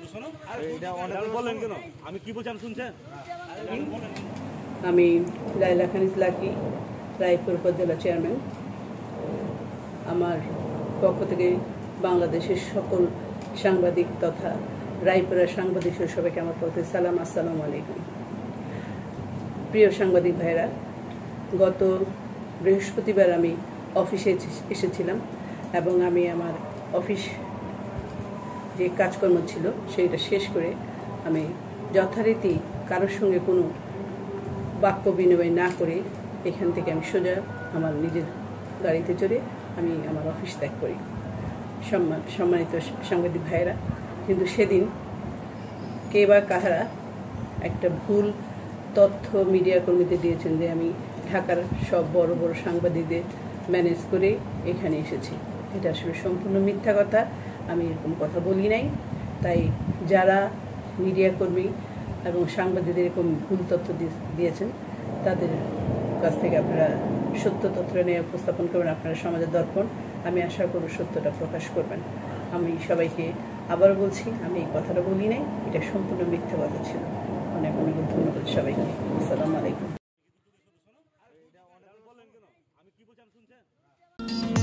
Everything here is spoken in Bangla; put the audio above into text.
আমি লাইলা খানিজ লাকি, রায়পুর উপজেলা চেয়ারম্যান। আমার পক্ষ থেকে বাংলাদেশের সকল সাংবাদিক তথা রায়পুরের সাংবাদিক সবাইকে আমার পক্ষ থেকে সালাম, আসসালামু আলাইকুম। প্রিয় সাংবাদিক ভাইরা, গত বৃহস্পতিবার আমি অফিসে এসেছিলাম এবং আমি আমার অফিস যে কাজকর্ম ছিল সেইটা শেষ করে আমি যথারীতি কারোর সঙ্গে কোনো বাক্য বিনিময় না করে এখান থেকে আমি সোজা আমার নিজের গাড়িতে চড়ে আমি আমার অফিস ত্যাগ করি। সম্মানিত সাংবাদিক ভাইয়েরা, কিন্তু সেদিন কে বা কাহারা একটা ভুল তথ্য মিডিয়া কর্মীদের দিয়েছেন যে আমি ঢাকার সব বড় বড় সাংবাদিকদের ম্যানেজ করে এখানে এসেছি। এটা আসলে সম্পূর্ণ মিথ্যা কথা। আমি এরকম কথা বলি নাই। তাই যারা মিডিয়া কর্মী এবং সাংবাদিকদের এরকম ভুল তথ্য দিয়েছেন তাদের কাছ থেকে আপনারা সত্য তথ্য নিয়ে উপস্থাপন করবেন। আপনারা সমাজের দর্পণ, আমি আশা করব সত্যটা প্রকাশ করবেন। আমি সবাইকে আবারও বলছি, আমি এই কথাটা বলি নাই, এটা সম্পূর্ণ মিথ্যা কথা ছিল। অনেক অনেক ধন্যবাদ সবাইকে। আসসালামু আলাইকুম।